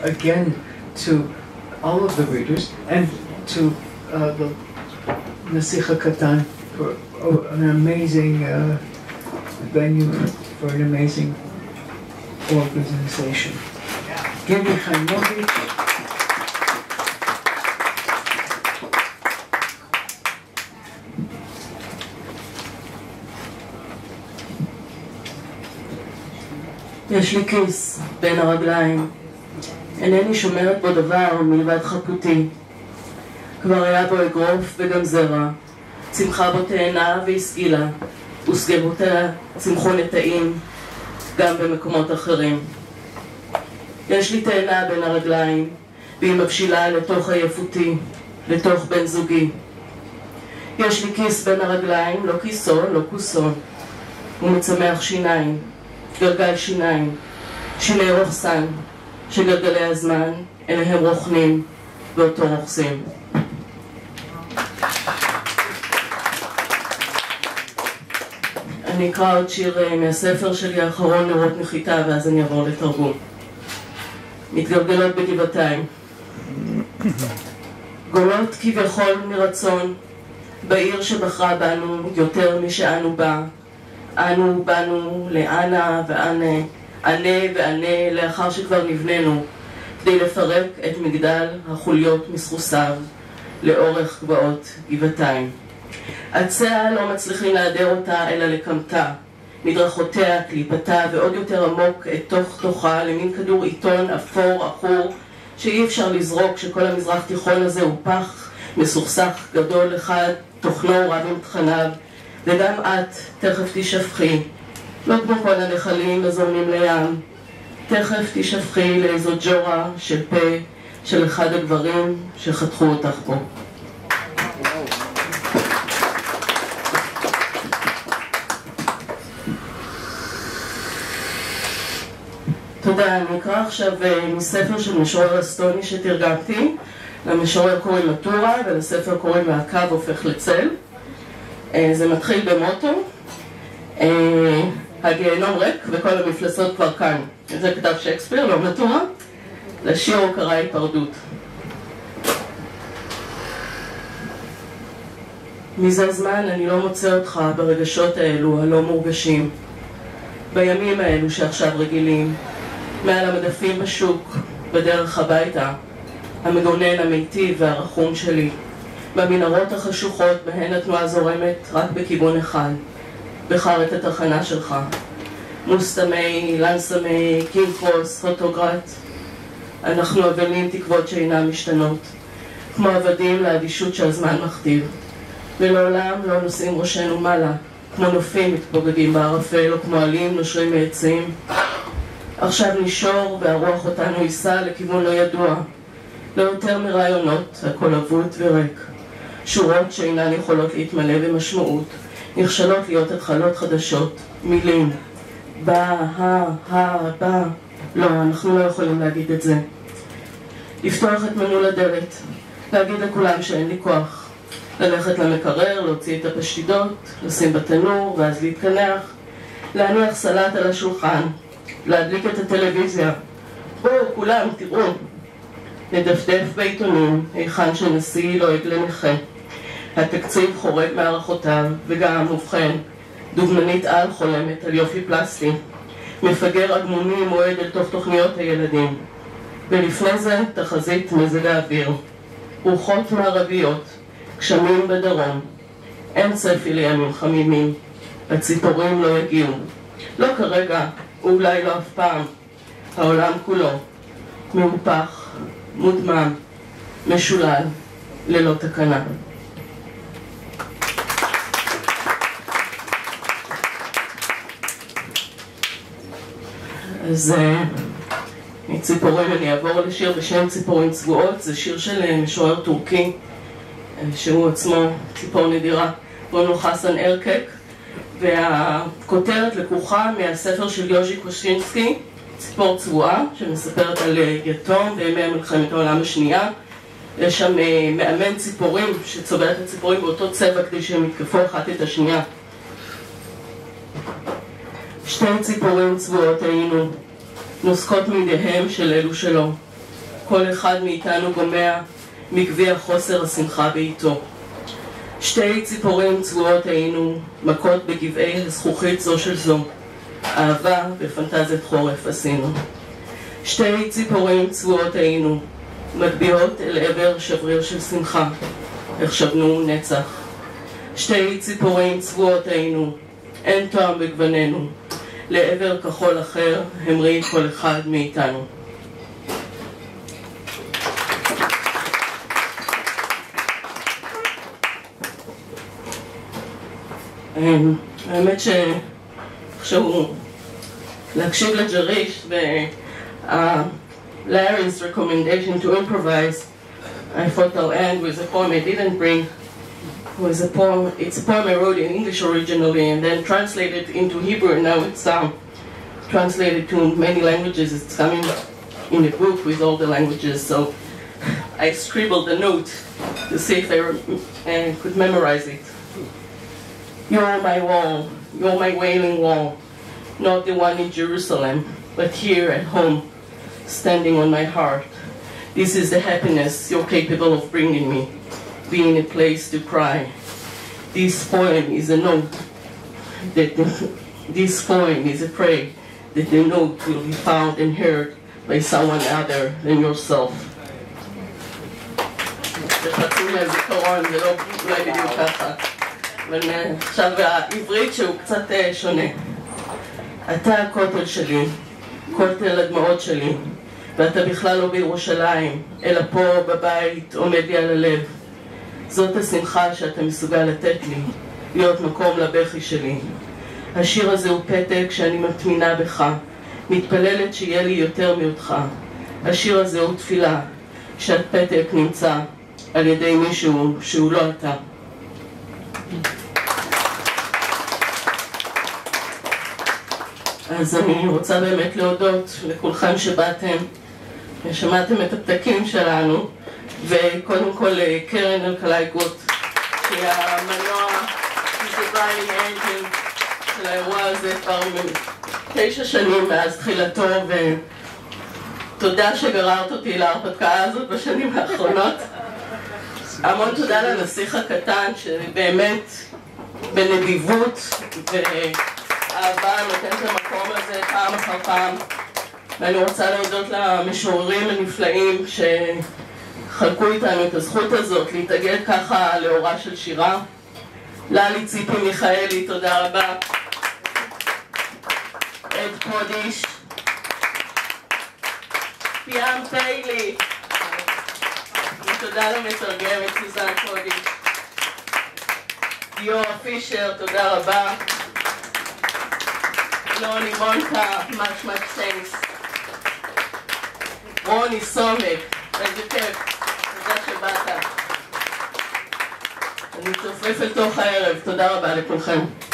again to all of the readers and to the Nasiha Katan for an amazing venue, for an amazing organization. Gili Haimovich. יש לי כיס בין הרגליים, אינני שומרת בו דבר מלבד חפותי. כבר היה בו אגרוף וגם זרע, צמחה בו תאנה והסגילה, וסגבותיה צמחו נטעים גם במקומות אחרים. יש לי תאנה בין הרגליים, והיא מבשילה לתוך עייפותי, לתוך בן זוגי. יש לי כיס בין הרגליים, לא כיסו, לא כוסו. הוא מצמח שיניים, גלגל שיניים, שיני רוחסן, שגלגלי הזמן אליהם רוחנים ואותו רוחסים. אני אקרא עוד שיר מהספר שלי האחרון, נרות נחיתה, ואז אני אעבור לתרגום. מתגלגלות בגבעתיים. גולות כביכול מרצון, בעיר שבחרה בנו יותר משאנו בה. אנו באנו לאנה ואנה, ענה וענה לאחר שכבר נבננו, כדי לפרק את מגדל החוליות מסחוסיו לאורך גבעות גבעתיים. עציה לא מצליחים להדר אותה אלא לקמתה, מדרכותיה, קליפתה ועוד יותר עמוק את תוך תוכה למין כדור עיתון אפור אחור שאי אפשר לזרוק, שכל המזרח תיכון הזה הוא פח מסוכסך גדול אחד, תוכנו רב עם תכניו. וגם את תכף תשפכי, לא כמו כל הנחלים הזורמים לים, תכף תשפכי לאיזו ג'ורה של פה של אחד הגברים שחתכו אותך פה. תודה, אני אקרא עכשיו מספר של משורר אסטוני שתרגמתי. למשורר קוראים מטורה ולספר קוראים והקו הופך לצל. זה מתחיל במוטו, הגיהנום ריק וכל המפלסות כבר כאן. זה כתב שייקספיר, לא מטורה. לשיר הוא קרא היפרדות. מזה זמן אני לא מוצא אותך ברגשות האלו הלא מורגשים, בימים האלו שעכשיו רגילים, מעל המדפים בשוק, בדרך הביתה, המגונן המיטיב והרחום שלי, במנהרות החשוכות בהן התנועה זורמת רק בכיוון אחד, בחר את התחנה שלך. מוסטמי, לנסמי, קינקרוס, פוטוגרט. אנחנו אבלים תקוות שאינם משתנות, כמו עבדים לאדישות שהזמן מכתיב, ולעולם לא נושאים ראשנו מעלה, כמו נופים מתפוגגים בערפל, או כמו עלים נושרים מעצים. עכשיו נשור והרוח אותנו ייסע לכיוון לא ידוע, לא יותר מרעיונות, הכל אבוד וריק. שורות שאינן יכולות להתמלא במשמעות, נכשלות להיות התחלות חדשות, מילים. בא, בא. לא, אנחנו לא יכולים להגיד את זה. לפתוח את מנעול הדלת, להגיד לכולם שאין לי כוח. ללכת למקרר, להוציא את הפשטידות, לשים בתנור ואז להתקנח, להניח סלט על השולחן, להדליק את הטלוויזיה. בואו, כולם, תראו. לדפדף בעיתונים, היכן שנשיא לועג לנכה. התקציב חורג מערכותיו, וגם, ובכן, דוגמנית על חולמת על יופי פלסטי. מפגר אגמוני מועד אל תוך תוכניות הילדים. ולפני זה, תחזית מזג האוויר. רוחות מערביות, גשמים בדרום. אין צפי לימים חמימים. הציפורים לא יגיעו. לא כרגע, ואולי לא אף פעם. העולם כולו. מהופך, מודמם, משולל, ללא תקנה. אז מציפורים אני אעבור לשיר בשם ציפורים צבועות. זה שיר של משורר טורקי, שהוא עצמו ציפור נדירה, בונו חסן ארקק, והכותרת לקוחה מהספר של יוז'י קושינסקי, ציפור צבועה, שמספרת על יתום בימי מלחמת העולם השנייה. יש שם מאמן ציפורים שצובע את הציפורים באותו צבע כדי שהם יתקפו אחת את השנייה. שתי ציפורים צבועות היינו, נוסקות מידיהם של אלו שלו. כל אחד מאיתנו גומע מגביע חוסר השמחה בעיתו. שתי ציפורים צבועות היינו, מכות בגבעי הזכוכית זו של זו. אהבה בפנטזית חורף עשינו. שתי ציפורים צבועות היינו, מגביעות אל עבר שבריר של שמחה, החשבנו נצח. שתי ציפורים צבועות היינו, אין טעם בגווננו, לעבר כחול אחר המריא כל אחד מאיתנו. האמת שעכשיו להקשיב לג'ריש Larry's recommendation to improvise, I thought I'll end with a poem I didn't bring. It's a poem I wrote in English originally and then translated into Hebrew, and now it's translated to many languages. It's coming in a book with all the languages, so I scribbled a note to see if I could memorize it. You're my wall, you're my wailing wall, not the one in Jerusalem, but here at home, standing on my heart. This is the happiness you're capable of bringing me, being a place to cry. This poem is a note, this poem is a prayer that the note will be found and heard by someone other than yourself. זה חצי מהזיכרון, זה לא אולי בדיוק ככה. אבל עכשיו העברית שהוא קצת שונה. אתה הכותל שלי, כותל הדמעות שלי, ואתה בכלל לא בירושלים, אלא פה בבית עומד לי על הלב. זאת השמחה שאתה מסוגל לתת לי, להיות מקום לבכי שלי. השיר הזה הוא פתק שאני מטמינה בך, מתפללת שיהיה לי יותר מאותך. השיר הזה הוא תפילה, שהפתק נמצא על ידי מישהו שהוא לא אתה. אז אני רוצה באמת להודות לכולכם שבאתם ושמעתם את הפתקים שלנו, וקודם כל קרן אלקלעי גוט, שהיא המנוע, דיזיין אנג'ין של האירוע הזה כבר 9 שנים מאז תחילתו, ותודה שגררת אותי להרפתקה הזאת בשנים האחרונות. המון תודה לנסיך הקטן שבאמת בנדיבות ואהבה נותן את המקום הזה פעם אחר פעם, ואני רוצה להודות למשוררים הנפלאים שחלקו איתנו את הזכות הזאת להתאגד ככה לאורה של שירה. ללי ציפי מיכאלי, תודה רבה. עד קודיש, פיאם פיילי, ותודה למתרגמת סוזן קודיש. דיור פישר, תודה רבה. נוני מונקה, much thanks. רוני סומק, איזה כיף, תודה שבאת. אני צופף אל תוך הערב, תודה רבה לכולכם.